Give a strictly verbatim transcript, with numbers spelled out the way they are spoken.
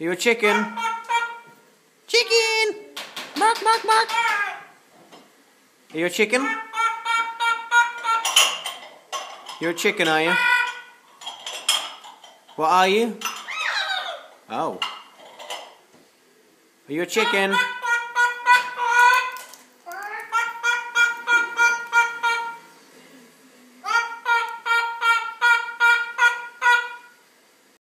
Are you a chicken? Chicken! Bark, bark, bark! Are you a chicken? You're a chicken, are you? What are you? Oh. Are you a chicken?